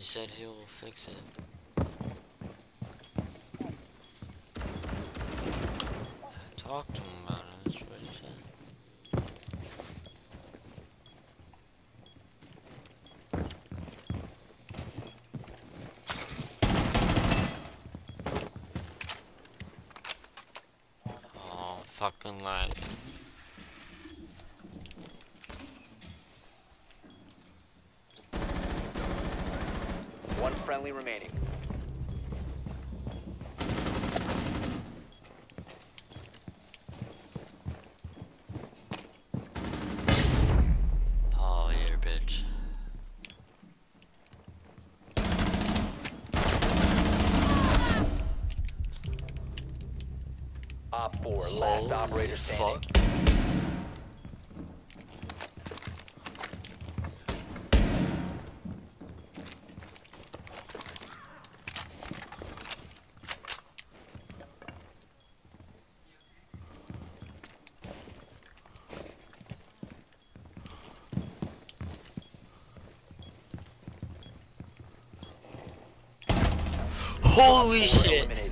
said he'll fix it. Talk to him about it, that's what he said. Oh, fucking lag. One friendly remaining. Oh, yeah, bitch. Op 4, last operator Holy standing. fuck. Holy shit!